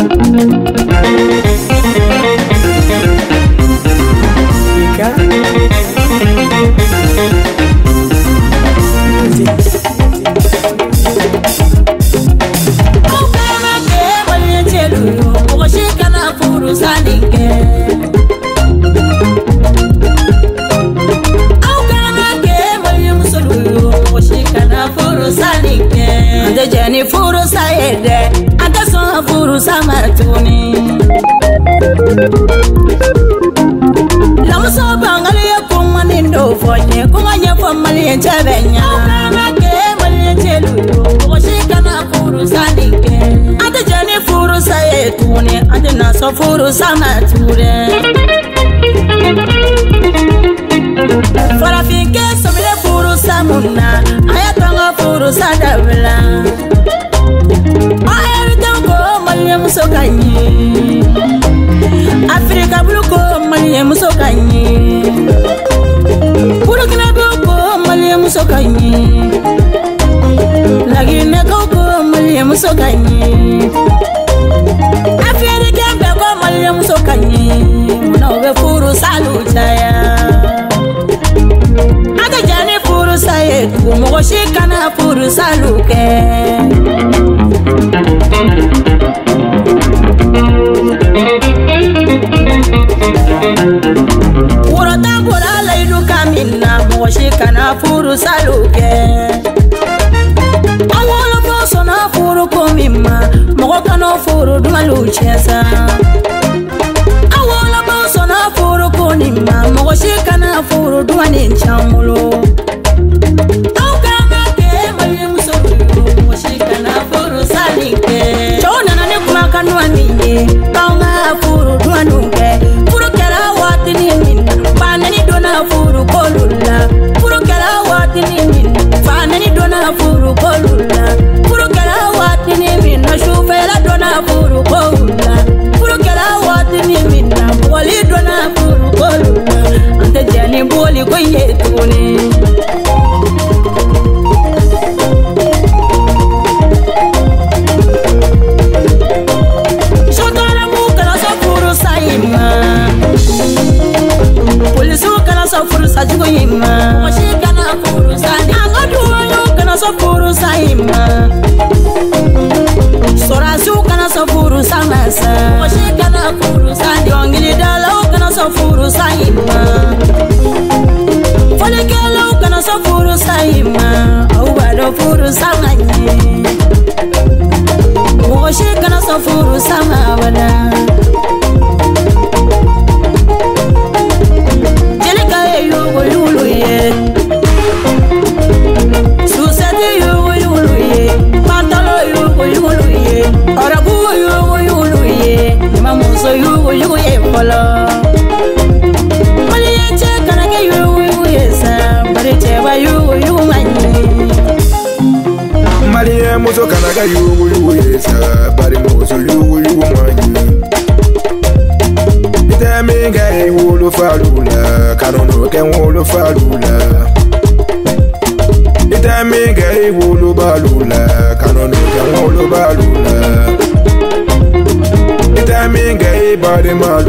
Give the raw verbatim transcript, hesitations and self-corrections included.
Jeni furu sayede, anda so furu samartuni. Lamuso bangali ya kumani ndo fonye, kumanye fomali ya chabenya. Kama ke mali ya chelu, kushika na furu sanike. Anda jeni furu sayetuni, anda naso furu samartuni. Farafike sobile furu samuna, ayatanga furu sadabla. Musokanyi Afrika buluko maliye musokanyi Burkina buluko maliye musokanyi Lagine koko maliye musokanyi Afrika beko maliye musokanyi Munobe furu salutaya Aga jani furu sayetu Mugoshikana furu saluke Urota bora laidu kamina Mwoshika na furu saluke Awolo boso na furu komima Mwoka na furu dumaluchesa Awolo boso na furu konima Mwoshika na furu dumaninchamulo Aukama ke mali musolu Mwoshika na furu salike Chona na nekuma kanwa minye Kaunga furu dumanuke Furu kera wati ni minna Fanani dona furu kolula Furu kera wati ni minna Fanani dona furu kolula Furu kera wati ni minna Shufela dona furu kolula Furu kera wati ni minna Wali dona furu kolula Ante jani boli kwenye tuni Furu sajugo yima Moshika na furu sani Angodu kana so furu saima Sorasu kana so furu samasa Moshika na furu sani Yongili dala kana so furu saima Folekelo kana so furu saima Awado furu samanyi Moshika na so furu samawada Maria muso kanaga yugu yugu yesa bari muso yugu yugu manyi Ita minga e wulu falula kanono ken wulu falula Ita minga e wulu balula kanono ken wulu balula Ita minga e bari ma